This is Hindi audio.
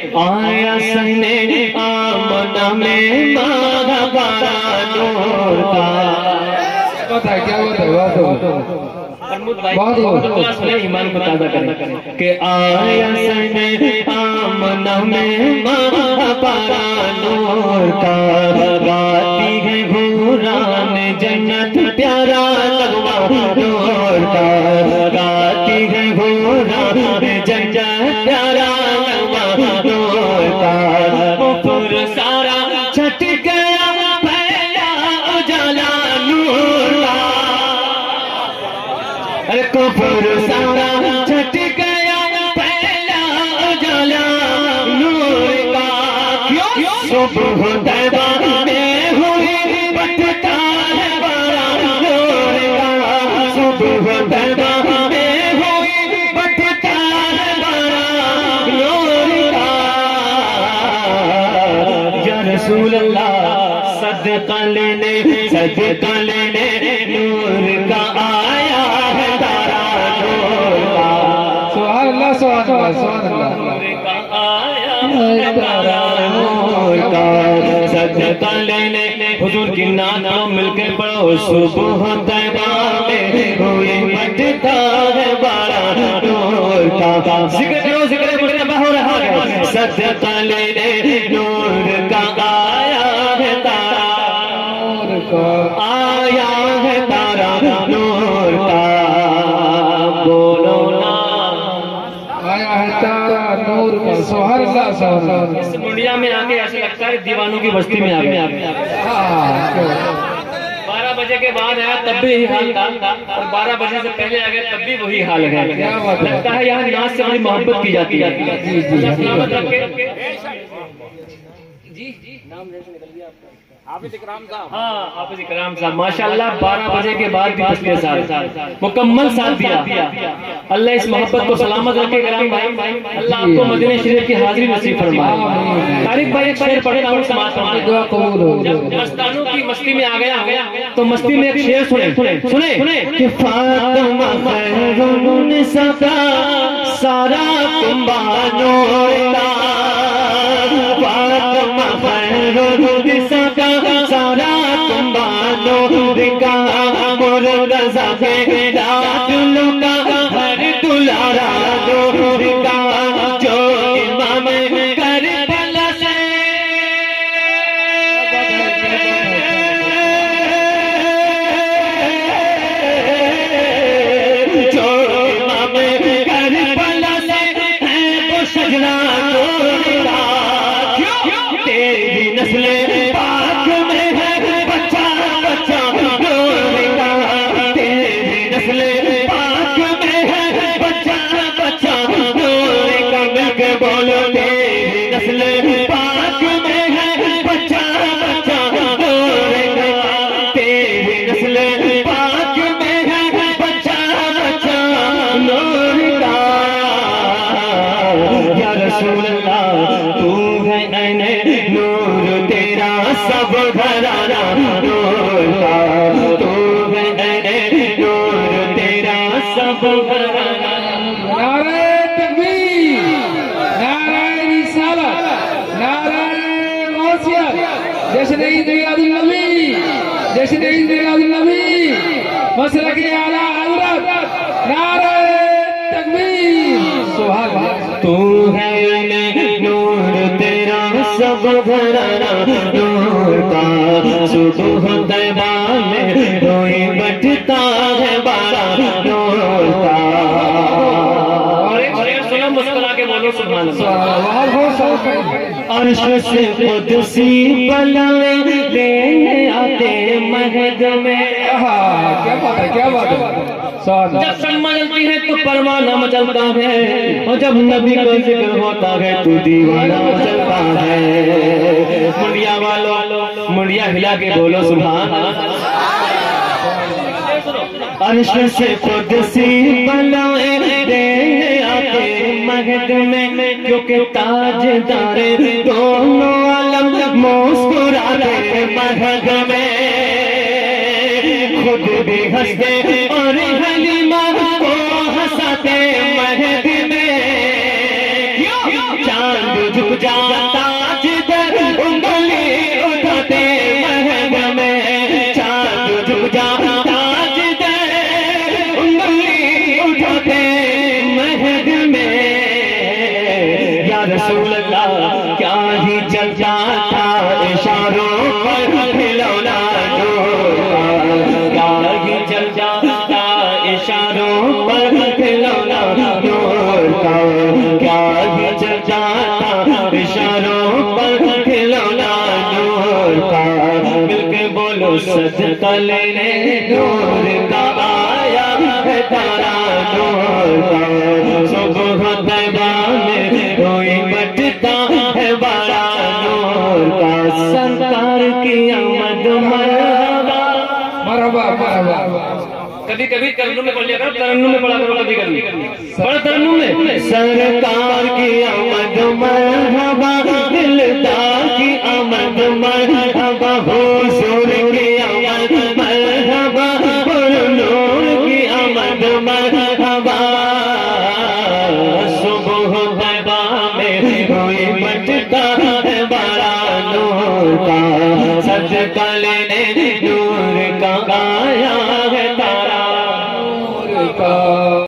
आया सने आमना में महाबारा नूर का। बात है क्या बात है ईमान को ताज़ा करें कि आया सने आमना में महाबारा नूर का। गाती है घूरान जन्नत प्यारा लगवा नूर का। गाती है घूरान जन्नत प्यारा लगवा नूर का। कुफर सारा छट गया पहला उजाला नूर का। अरे कुफर सारा छट गया पहला उजाला नूर का। क्यों सुबह तैबा में हुई बटता है बड़ा नूर का। सुबह तैबा में हुई बटता है बड़ा नूर का। या रसूल अल्लाह सदका लेने नूर का आया है तारा नूर का। सुभान अल्लाह सुभान अल्लाह नूर का आया है तारा नूर का। सदका लेने हुजूर की नाम मिलकर पढ़ो। सुबह तैबा में हुई बटता है बड़ा नूर का। जिक्र मुस्तफा हो रहा है। सदका लेने नूर का आया है तारा नूर का। आया है तारा नूर का। बोलो ना आया है तारा नूर का। सुभान अल्लाह सुभान अल्लाह। इस मुंडिया में आके ऐसा लगता है दीवानों की बस्ती में आ गए। 12 बजे के बाद आया तब भी यही हाल था और 12 बजे से पहले आ गया तब भी वही हाल है। लगता है यहाँ नाच से बड़ी मोहब्बत की जाती है। हाफिज इकराम साहब माशाल्लाह 12 बजे के बाद भी पिछले साल मुकम्मल साथ दिया। अल्लाह इस मोहब्बत को सलामत रखे। इकराम भाई अल्लाह आपको मदीने शरीफ की हाजिरी नसीब फरमाए। तारिक भाई एक शेर पढ़ता हूँ समाज जब मस्तानों की मस्ती में आ गया तो मस्ती में एक शेर सुने कि फातिमा खैरुन सदा सारा कुंबानो फातिमा खैरुन सदा सारा कुंबानो का मुर्तज़ा के दादुल का हर दुलारा नूर का। जो इमाम करबला से जो इमाम करबला से है वो सजना नूर का। तेरी नस्ल पाक में है बच्चा बच्चा नूर का। तेरी नस्ल पाक में है बच्चा बच्चा नूर का। मिलके बोलो तेरी नस्ल पाक में है बच्चा बच्चा नूर का। तेरी नस्ल पाक में है बच्चा बच्चा नूर का। या रसूल अल्लाह तू है ऐने नूर तेरा सब घराना नूर का। तू है ऐने नूर तेरा सब घराना। नारे तकबीर, नारे रिसालत, नारे गौसियत, जश्न ईद मिलादुन नबी, जश्न ईद मिलादुन नबी, मसलक आला हज़रत, नारे तकबीर। सुभान अल्लाह। तू है नूर तेरा सब घराना नूर का। सुबह तैबा में कोई बटता है बड़ा नूर का। और सुनो मुस्कुरा के बोलो सुभान अल्लाह। अर्श से कुदसी बलाए लेने आते महद में। क्या बात है क्या बात है। जब शम्मा जलती है तो परवाना मचलता है और जब नबी का जिक्र होता है तो दीवाना मचलता है। मुंडिया वालों मुंडिया हिला के बोलो सुभान अल्लाह। अर्श से कुदसी बलाए लेने आते महद में क्योंकि ताजदारे दोनों आलम मुस्कुराते महद में। खुद भी हंसते और हलीमा को हंसाते महद में। चांद झुक जाता जिधर उंगली उठाते महंग में, चांद झुक जाता जिधर उंगली उठाते महंग में। या रसूल अल्लाह क्या ही चलता था इशारों पर खिलौना नूर, क्या ही चलता था इशारों पर खिलौना नूर का, क्या ही चलता था इशारों पर खिलौना नूर का। मिलके बोलो सदका लेने नूर का आया है तारा नूर का। सुबह तैबा में कोई बटता है बड़ा नूर का। सरकार की आमद मरहबा मरहबा मरहबा। कभी कभी तरन्नुम में पढ़ लिया करो, तरन्नुम में पढ़ा करो, कभी कभी पढ़ो तरन्नुम में। सरकार की आमद मरहबा, दिलदार की आमद मरहबा, हुजूर की आमद मरहबा, नूर की आमद मरहबा। सुबह तैबा में कोई बटता है बड़ा नूर का। सदका लेने नूर का आया